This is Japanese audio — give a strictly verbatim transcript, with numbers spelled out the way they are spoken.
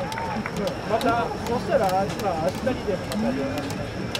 また、そしたら、まあ、明日にでもまた電話します。